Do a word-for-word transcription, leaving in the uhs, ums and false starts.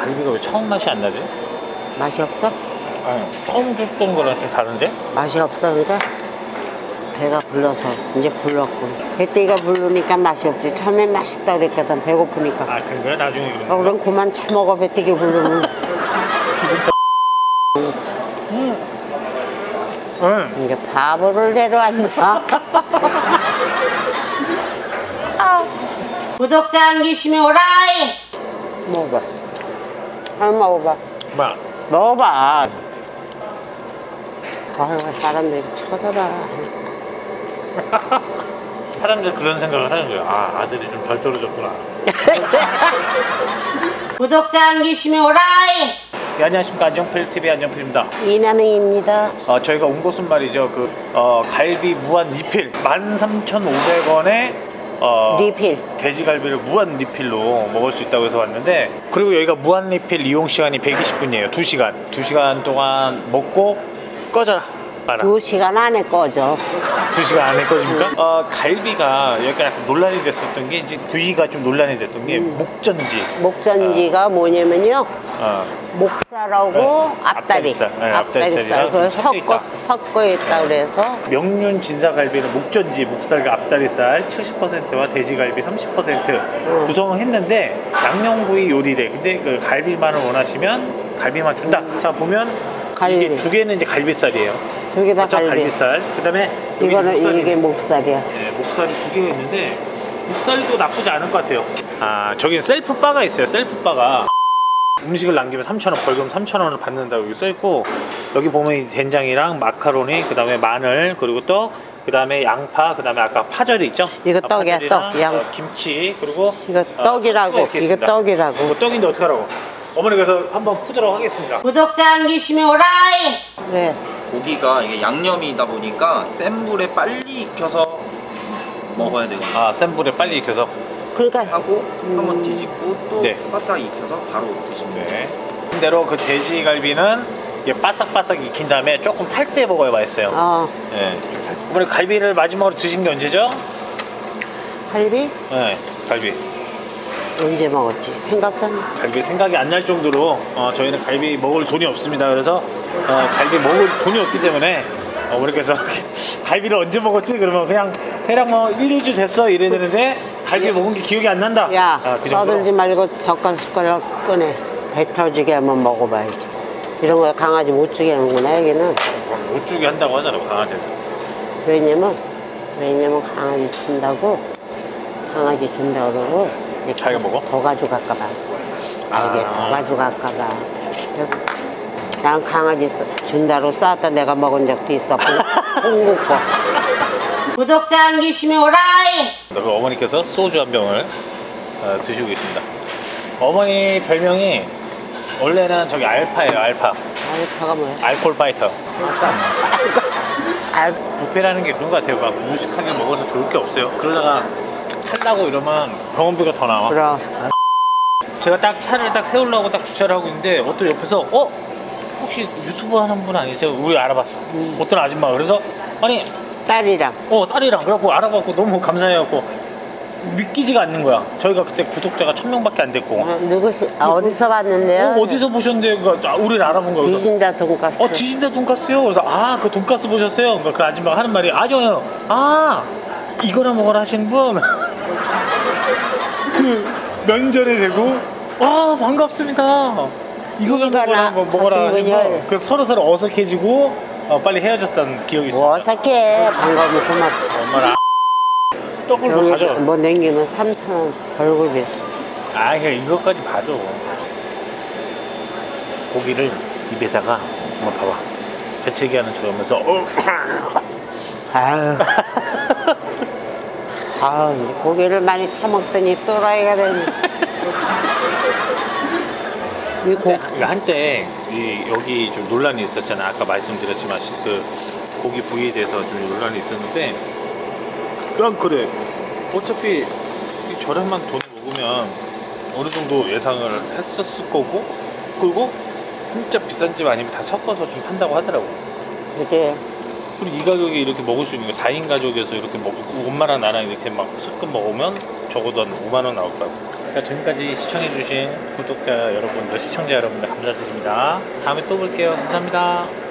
갈비가 왜 처음 맛이 안 나지? 맛이 없어? 아니, 처음 줬던 거랑 좀 다른데? 맛이 없어. 그러니까 배가 불러서 이제 불렀고, 배때기가 부르니까 맛이 없지. 처음엔 맛있다 그랬거든. 배고프니까. 아, 그런 거야? 나중에 그런 아, 거야? 그럼 그만 처먹어. 배때기 부르면. 음. 응. 이제 바보를 데려왔나? 아. 구독자 안 계시면 오라이. 먹어봐. 한 먹어봐. 뭐야? 먹어봐. 아유, 사람들이 쳐다봐. 사람들 그런 생각을 하는 거야. 아, 아들이 좀 덜 떨어졌구나. 구독자 안 계시면 오라이. 네, 안녕하십니까. 안정필티비 안정필입니다. 이남행입니다. 어, 저희가 온 곳은 말이죠. 그 어, 갈비 무한 리필 만 삼천오백 원에 어, 리필. 돼지갈비를 무한 리필로 먹을 수 있다고 해서 왔는데, 그리고 여기가 무한 리필 이용 시간이 백이십 분이에요. 두 시간. 두 시간 동안 먹고 꺼져라. 알아. 두 시간 안에 꺼져. 두 시간 안에 꺼집니까? 어, 갈비가 여기가 약간 논란이 됐었던 게, 이제 부위가 좀 논란이 됐던 게 음. 목전지. 목전지가 뭐냐면요. 어. 목살하고 네. 앞다리. 앞다리살. 네, 앞다리살. 앞다리살이랑 그걸 좀 섞여 섞어, 있다. 섞어 있다 그래서. 명륜 진사갈비는 목전지, 목살과 앞다리살 칠십 퍼센트와 돼지갈비 삼십 퍼센트 음. 구성을 했는데, 양념구이 요리래. 근데 그 갈비만을 원하시면 갈비만 준다. 음. 자, 보면 갈비. 이게 두 개는 이제 갈비살이에요. 저기 다 갈비. 갈비살. 그다음에 여기 이거는 목살이- 이게 목살이야. 네, 목살이 두 개가 있는데 목살도 나쁘지 않을 것 같아요. 아, 저기 셀프 바가 있어요. 셀프 바가 음식을 남기면 삼천 원, 벌금 삼천 원을 받는다고 여기 써있고, 여기 보면 이 된장이랑 마카로니, 그 다음에 마늘, 그리고 떡, 그 다음에 양파, 그 다음에 아까 파절이 있죠? 이거 아, 떡이야, 파절이랑, 떡. 양. 어, 김치, 그리고 이거 어, 떡이라고. 소스가 이렇게 이거 있습니다. 떡이라고. 이거 떡인데 어떡하라고. 어머니 그래서 한번 푸도록 하겠습니다. 구독자 안 계시면 오라이. 네. 고기가 이게 양념이다 보니까 센 불에 빨리 익혀서 먹어야 되거든요. 아, 센 불에 빨리 익혀서. 그러니까 하고 음. 한번 뒤집고 또 네. 바싹 익혀서 바로 드시면 돼요. 네. 대로 그 돼지갈비는 이게 바싹바싹 익힌 다음에 조금 탈 때 먹어야 맛있어요. 어, 네. 어머니 갈비를 마지막으로 드신 게 언제죠? 갈비 네, 갈비. 언제 먹었지? 생각도 안 나. 갈비 생각이 안 날 정도로 어, 저희는 갈비 먹을 돈이 없습니다. 그래서 어, 갈비 먹을 돈이 없기 때문에 어머니께서 갈비를 언제 먹었지? 그러면 그냥 대략 뭐 일, 이 주 됐어 이래야 되는데, 갈비 먹은 게 기억이 안 난다. 야, 아, 그 정도로. 떠들지 말고 젓갈 숟가락 꺼내. 배 터지게 한번 먹어봐야지. 이런 거 강아지 못 주게 하는구나 여기는. 못 주게 한다고 하잖아요, 강아지는. 왜냐면 왜냐면 강아지 준다고, 강아지 준다 그러고 이제 자기가 더- 먹어? 더 가져갈까봐. 아, 이게 아. 더 가져갈까봐. 그래서 난 강아지 써- 준다로 쌌다 내가 먹은 적도 있었고. 홍구 거. 구독자 안 계시면 오라이. 그리고 어머니께서 소주 한 병을 어, 드시고 계십니다. 어머니 별명이 원래는 저기 알파예요, 알파. 알파가 뭐야? 알콜 파이터. 알 뷔페라는 게 그런 것 같아요. 막 무식하게 먹어서 좋을 게 없어요. 그러다가 탈라고 이러면 병원비가 더 나와. 그럼. 제가 딱 차를 딱 세우려고 딱 주차를 하고 있는데, 어떤 옆에서 어? 혹시 유튜브 하는 분 아니세요? 우리 알아봤어. 음. 어떤 아줌마가. 그래서 아니 딸이랑. 어 딸이랑 그래갖고 알아봤고 너무 감사해갖고 믿기지가 않는 거야. 저희가 그때 구독자가 천 명밖에 안 됐고. 어, 누구시? 아, 어디서 봤는데요? 어, 어디서 보셨는데? 그러니까 아, 우리를 알아본 거예요. 그래서 디진다 돈가스. 어, 디진다 돈가스요? 그래서 아, 그 돈가스 보셨어요? 그러니까 그 아줌마가 하는 말이 아니요. 아, 이거나 먹어라 하시는 분. 그 명절에 되고 와, 반갑습니다. 이거나 이거나 먹어라, 뭐 먹어라 하신 하시는 분이요? 거. 그래서 서로 서로 어색해지고 어, 빨리 헤어졌다는 기억이 있어요. 뭐 어색해. 반가우면 고맙지. 엄마랑 떡을 뭐 여기 가져. 뭐 남기면 삼천 원 벌금이. 아, 그냥 이것까지 봐줘. 고기를 입에다가 한번 봐봐. 재채기하는 척하면서 어. 아유. 아유, 이제 고기를 많이 처먹더니 또라이가 되네. 이 고, 한때, 한때 이, 여기 좀 논란이 있었잖아. 아까 말씀드렸지만 그 고기 부위에 대해서 좀 논란이 있었는데, 그냥 그래. 어차피 이 저렴한 돈을 먹으면 어느 정도 예상을 했었을 거고, 그리고 진짜 비싼 집 아니면 다 섞어서 좀 판다고 하더라고. 그게 그리고 이 가격에 이렇게 먹을 수 있는 거, 사 인 가족에서 이렇게 먹고 엄마랑 나랑 이렇게 막 섞어 먹으면 적어도 한 오만 원 나올 거라고. 자, 지금까지 시청해주신 구독자 여러분들, 시청자 여러분들 감사드립니다. 다음에 또 볼게요. 감사합니다.